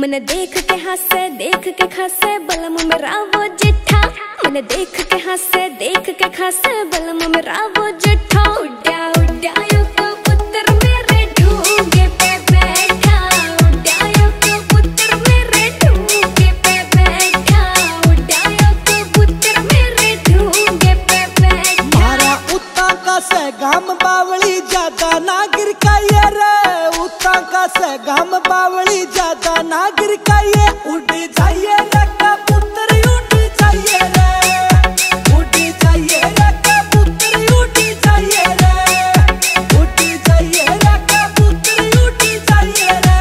मैंने देख के खासे बलम मेरा वो जिठा। मैंने देख के खासे बलम मेरा वो जिठा। उड्या उड्या यो कबूतर मेरे ढूंगे पे बैठा। उड्या यो कबूतर मेरे ढूंगे पे बैठा। उड्या यो कबूतर मेरे ढूंगे पे बैठा। मारा उता का से गाम बावली ज्यादा नागिर का ये रे। उता का से गाम बावली ज्यादा नागिर का ये। उड़ जाइए रे कबूतर उड़ जाइए रे। उड़ जाइए रे कबूतर उड़ जाइए रे। उड़ जाइए रे कबूतर उड़ जाइए रे।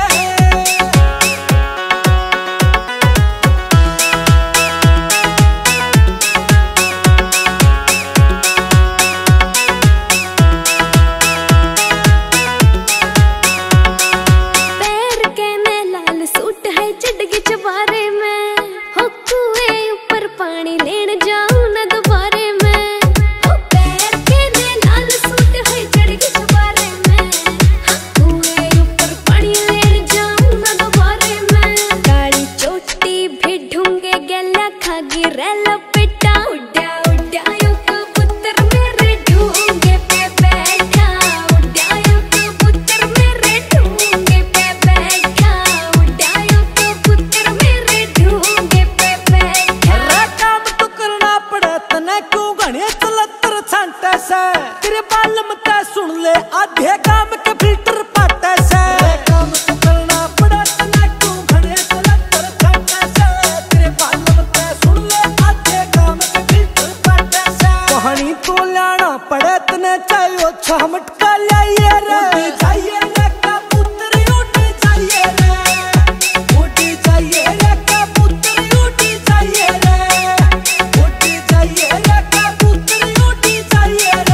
पैर के ने लाल सूट है चढ़ चबारे में। हो कुएं ऊपर पानी लेन जाऊं न दोबारे में। हो पैर के ने लाल सूट है चढ़ चबारे में। हो कुएं ऊपर पानी लेन जाऊं न दोबारे में। गाड़ी चोटी भी ढूंगे गला खागी रेल पिटा। उड्या उड्या यो कबूतर मेरे ढूंगे पे बैठा। उड्या यो कबूतर मेरे ढूंगे पे बैठा। उड्या यो कबूतर मेरे ढूंगे पे बैठा। रे काम तो करना पड़े तने क्यों घने चलतर छांटे से। तेरे बालम ते सुन ले आधे काम के फिल्टर पाटे से। रे काम तो करना पड़े तने क्यों घने चलतर छांटे से। तेरे बालम ते सुन ले आधे काम के फिल्टर पाटे से। कहानी तो लाना पड़े तने चाहिए छह मटका लाइए रे। उड़ जाइए रे कबूतर उड़ जाइए रे। उड़ जाइए रे कबूतर उड़ जाइए रे। उड़ जाइए रे कबूतर उड़ जाइए रे।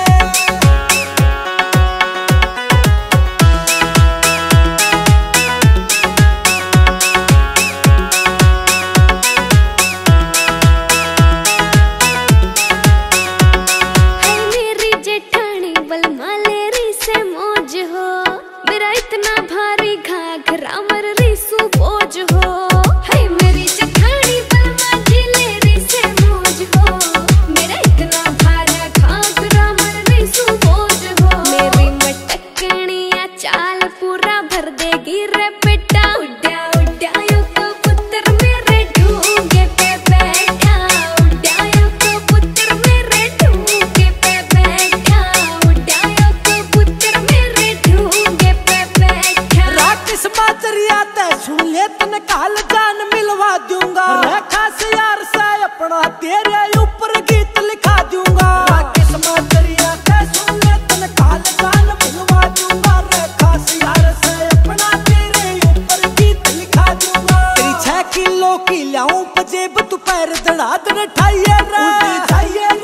है मेरी जेठानी बलमा लेरी से मौज हो। मेरा इतना भारी घाघरा मर रिसू बोझ हो। है मेरी जेठानी बलमा जी लेरी से मौज हो। मेरा इतना भारा घाघरा मर रिसू बोझ हो। मेरी मटकनिया चाल पूरा भर देगी रे बेटा। उड्या उड्या यो कबूतर मेरे ढूंगे पे बैठा। उड्या यो कबूतर मेरे ढूंगे पे बैठा। उड्या यो कबूतर मेरे ढूंगे पे बैठा। राकेश बाजरिया ते सुन ले तने काल जान मिलवा दूंगा। रेखा से यार से अपना तेरे ऊपर गीत लिखा दूंगा। राकेश बाजरिया ते सुन ले तने काल जान मिलवा दूंगा। रेखा से यार से अपना तेरे ऊपर गीत लिखा दूंगा। तेरी 6 किलो की लाऊं पजेब तू पैर दड़ा दड़ ठाइए रे। उड़ जाइए